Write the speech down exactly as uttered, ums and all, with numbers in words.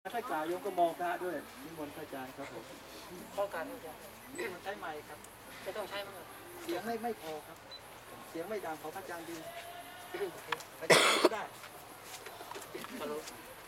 ถ้ากล่าวโยมก็มองพระด้วยนิมนต์พระอาจารย์ครับผมป้องกันอาจารย์นี่มันใช้ไมค์ครับจะต้องใช้มั้งครับเสียงไม่ไม่พอครับ เสียงไม่ดังขอพระอาจารย์ดีที่นี่โอเคพระอาจารย์ก็ได้ฮัลโหล